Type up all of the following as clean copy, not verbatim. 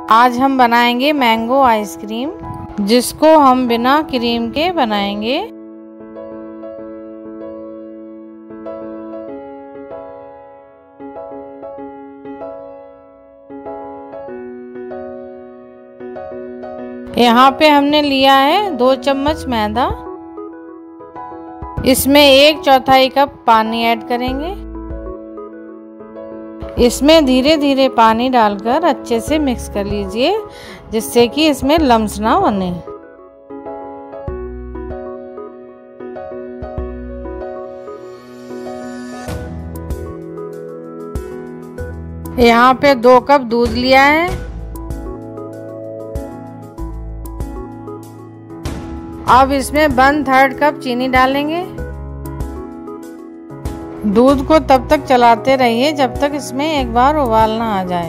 आज हम बनाएंगे मैंगो आइसक्रीम, जिसको हम बिना क्रीम के बनाएंगे। यहाँ पे हमने लिया है 2 चम्मच मैदा। इसमें 1/4 कप पानी ऐड करेंगे। इसमें धीरे धीरे पानी डालकर अच्छे से मिक्स कर लीजिए, जिससे कि इसमें लम्स ना बने। यहाँ पे 2 कप दूध लिया है। अब इसमें 1/3 कप चीनी डालेंगे। दूध को तब तक चलाते रहिए जब तक इसमें एक बार उबाल ना आ जाए।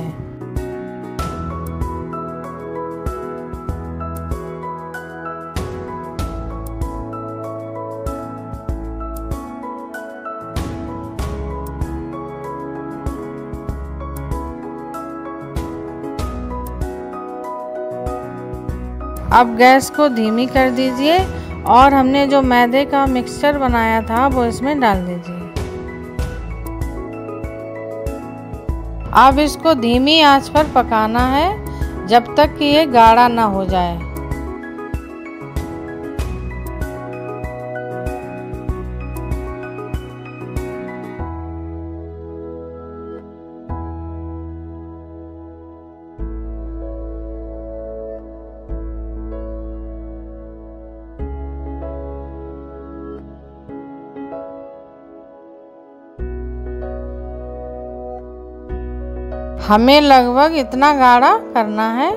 अब गैस को धीमी कर दीजिए और हमने जो मैदे का मिक्सचर बनाया था वो इसमें डाल दीजिए। अब इसको धीमी आंच पर पकाना है जब तक कि ये गाढ़ा ना हो जाए। हमें लगभग इतना गाढ़ा करना है।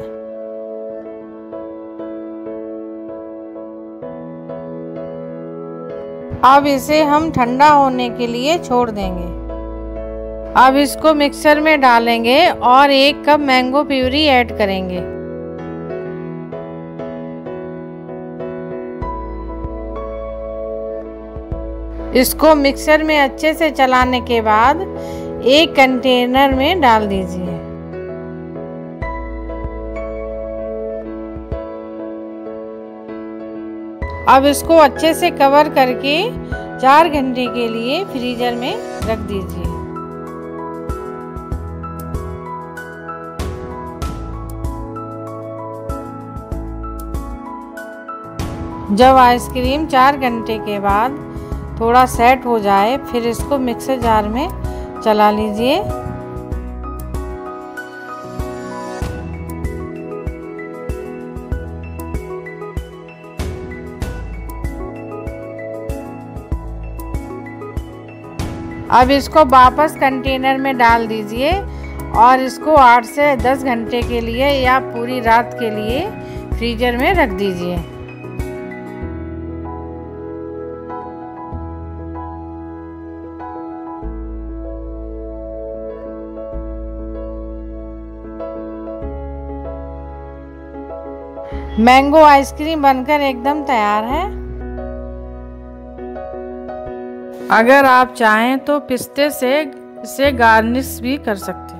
अब इसे हम ठंडा होने के लिए छोड़ देंगे। अब इसको मिक्सर में डालेंगे और 1 कप मैंगो प्यूरी ऐड करेंगे। इसको मिक्सर में अच्छे से चलाने के बाद एक कंटेनर में डाल दीजिए। अब इसको अच्छे से कवर करके 4 घंटे के लिए फ्रीजर में रख दीजिए। जब आइसक्रीम 4 घंटे के बाद थोड़ा सेट हो जाए, फिर इसको मिक्सर जार में चला लीजिए। अब इसको वापस कंटेनर में डाल दीजिए और इसको 8 से 10 घंटे के लिए या पूरी रात के लिए फ्रीजर में रख दीजिए। मैंगो आइसक्रीम बनकर एकदम तैयार है। अगर आप चाहें तो पिस्ते से इसे गार्निश भी कर सकते हैं।